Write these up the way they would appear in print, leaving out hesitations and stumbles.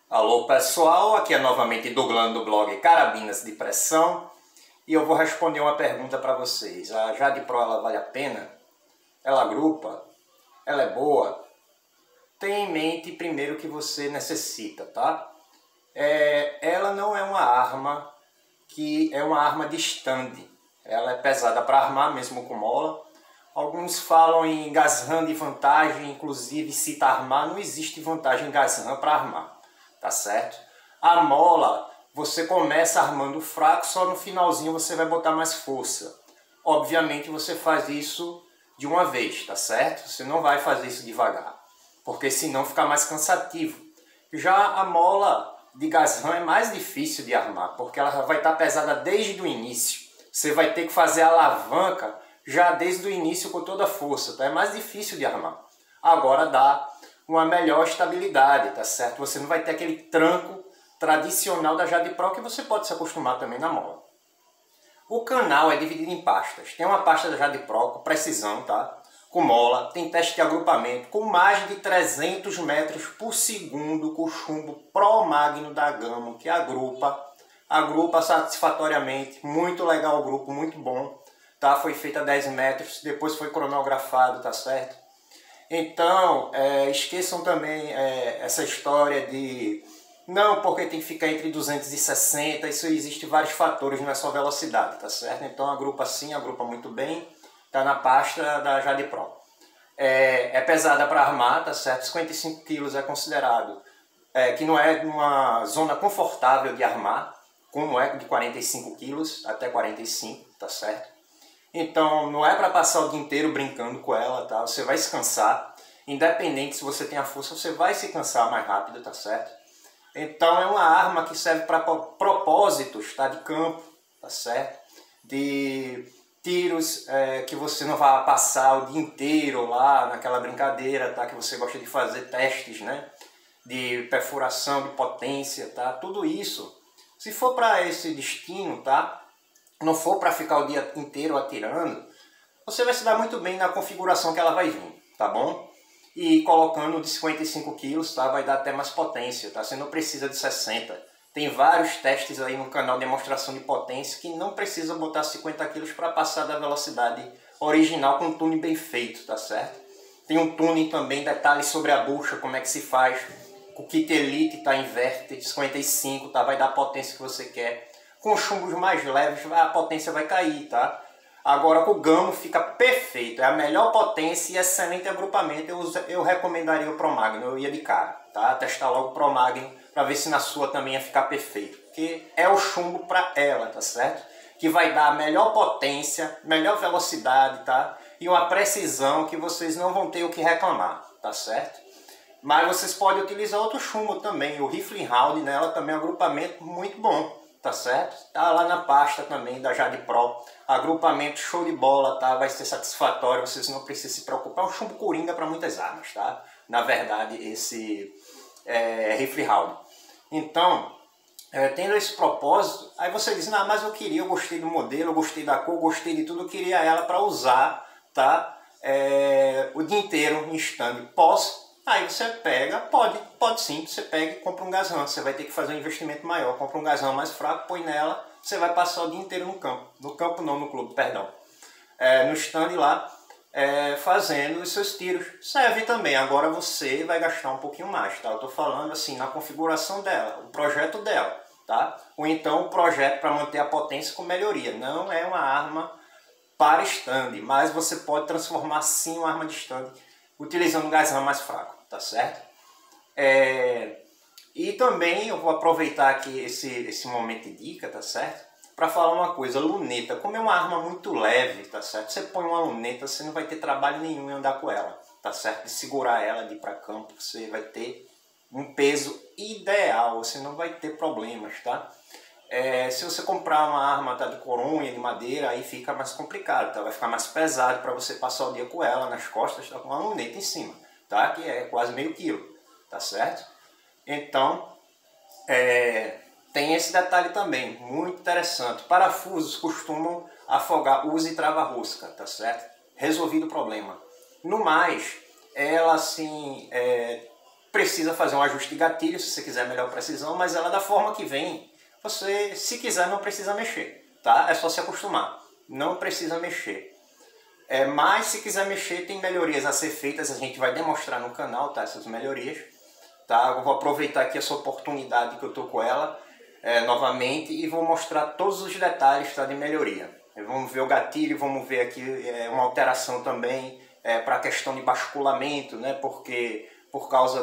Alô pessoal, aqui é novamente Douglas do blog Carabinas de Pressão e eu vou responder uma pergunta para vocês. A Jade Pro, ela vale a pena? Ela agrupa? Ela é boa? Tenha em mente primeiro o que você necessita, tá? Ela não é uma arma que é uma arma de stand. Ela é pesada para armar mesmo com mola. Alguns falam em Gazram de vantagem, inclusive cita armar. Não existe vantagem em Gazram para armar. Tá certo? A mola, você começa armando fraco, só no finalzinho você vai botar mais força. Obviamente você faz isso de uma vez, tá certo? Você não vai fazer isso devagar, porque senão fica mais cansativo. Já a mola de Gazram é mais difícil de armar, porque ela vai estar pesada desde o início. Você vai ter que fazer a alavanca já desde o início com toda a força, tá? É mais difícil de armar. Agora dá uma melhor estabilidade, tá certo? Você não vai ter aquele tranco tradicional da Jade Pro que você pode se acostumar também na mola. O canal é dividido em pastas. Tem uma pasta da Jade Pro com precisão, tá? Com mola, tem teste de agrupamento com mais de 300 metros por segundo com chumbo Pro Magno da Gamo, que agrupa satisfatoriamente. Muito legal o grupo, muito bom, tá? Foi feito a 10 metros, depois foi cronografado, tá certo? Então, esqueçam também essa história de não, porque tem que ficar entre 260, isso existe vários fatores, não é só velocidade, tá certo? Então agrupa sim, agrupa muito bem, tá na pasta da Jade Pro. É pesada para armar, tá certo? 55 kg é considerado que não é uma zona confortável de armar, como é de 45 kg até 45, tá certo? Então não é para passar o dia inteiro brincando com ela, tá? Você vai se cansar, independente se você tem a força, você vai se cansar mais rápido, tá certo? Então é uma arma que serve para propósitos, tá? De campo, tá certo? De tiros que você não vai passar o dia inteiro lá naquela brincadeira, tá? Que você gosta de fazer testes, né? De perfuração, de potência, tá? Tudo isso, se for para esse destino, tá? Não for para ficar o dia inteiro atirando, você vai se dar muito bem na configuração que ela vai vir, tá bom? E colocando de 55 kg, tá? Vai dar até mais potência, tá? Você não precisa de 60. Tem vários testes aí no canal de demonstração de potência que não precisa botar 50 kg para passar da velocidade original com um tuning bem feito, tá certo? Tem um tuning também, detalhes sobre a bucha, como é que se faz. O kit Elite tá inverter, 55, tá? Vai dar a potência que você quer. Com chumbos mais leves a potência vai cair, tá? Agora com o Gamo fica perfeito, é a melhor potência e excelente agrupamento. Eu recomendaria o Pro Magno, eu ia de cara, tá? Testar logo o Pro Magno para ver se na sua também ia ficar perfeito, porque é o chumbo para ela, tá certo? Que vai dar a melhor potência, melhor velocidade, tá? E uma precisão que vocês não vão ter o que reclamar, tá certo? Mas vocês podem utilizar outro chumbo também, o Rifle Round nela também é um agrupamento muito bom. Tá certo? Tá lá na pasta também da Jade Pro. Agrupamento show de bola, tá? Vai ser satisfatório, vocês não precisam se preocupar. É um chumbo coringa para muitas armas, tá? Na verdade, esse Rifle Round. Então, tendo esse propósito, aí você diz, não, mas eu gostei do modelo, eu gostei da cor, eu gostei de tudo, eu queria ela para usar, tá? O dia inteiro em stand. Posso? Aí você pega, pode sim, você pega e compra um Gazram. Você vai ter que fazer um investimento maior, compra um Gazram mais fraco, põe nela, você vai passar o dia inteiro no campo. No campo não, no clube, perdão. No stand lá, fazendo os seus tiros. Serve também, agora você vai gastar um pouquinho mais, tá? Eu tô falando assim, na configuração dela, o projeto dela, tá? Ou então o projeto para manter a potência com melhoria. Não é uma arma para stand, mas você pode transformar sim uma arma de stand utilizando um Gazram mais fraco, tá certo? E também eu vou aproveitar aqui esse momento de dica, tá certo? Para falar uma coisa, luneta, como é uma arma muito leve, tá certo? Você põe uma luneta, você não vai ter trabalho nenhum em andar com ela, tá certo? De segurar ela, de ir para campo, você vai ter um peso ideal, você não vai ter problemas, tá? Se você comprar uma arma de coronha, de madeira, aí fica mais complicado, tá? Vai ficar mais pesado para você passar o dia com ela nas costas, tá? Com uma luneta em cima, tá? Que é quase meio quilo, tá certo? Então, tem esse detalhe também, muito interessante. Parafusos costumam afogar, use trava-rosca, tá certo? Resolvido o problema. No mais, ela assim, precisa fazer um ajuste de gatilho, se você quiser melhor precisão, mas ela da forma que vem, você, se quiser, não precisa mexer, tá? É só se acostumar, não precisa mexer. Mas se quiser mexer, tem melhorias a ser feitas, a gente vai demonstrar no canal, tá? Essas melhorias, tá? Eu vou aproveitar aqui essa oportunidade que eu tô com ela novamente e vou mostrar todos os detalhes, tá, de melhoria. Vamos ver o gatilho, vamos ver aqui uma alteração também para a questão de basculamento, né? Porque por causa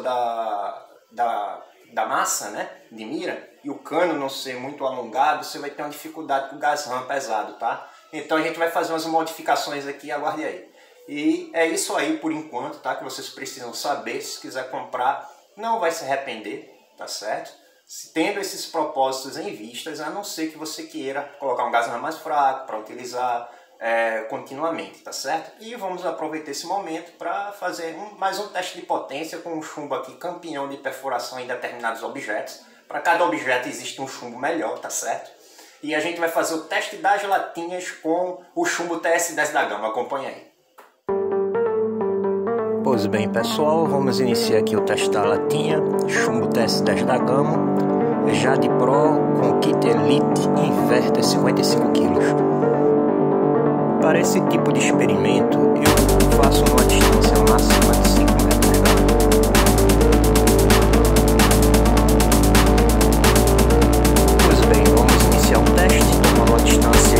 da massa, né, de mira, e o cano não ser muito alongado, você vai ter uma dificuldade com o gás RAM pesado, tá? Então a gente vai fazer umas modificações aqui, aguarde aí. E é isso aí por enquanto, tá? Que vocês precisam saber. Se quiser comprar, não vai se arrepender, tá certo? Tendo esses propósitos em vistas, a não ser que você queira colocar um gás RAM mais fraco para utilizar continuamente, tá certo? E vamos aproveitar esse momento para fazer mais um teste de potência com um chumbo aqui campeão de perfuração em determinados objetos. Para cada objeto existe um chumbo melhor, tá certo? E a gente vai fazer o teste das latinhas com o chumbo TS10 da Gama. Acompanha aí. Pois bem, pessoal, vamos iniciar aqui o teste da latinha, chumbo TS10 da Gama, Jade Pro com kit Elite Inverter 55 kg. Para esse tipo de experimento, eu faço uma distância máxima de 5 metros. Pois bem, vamos iniciar o teste, tomando uma distância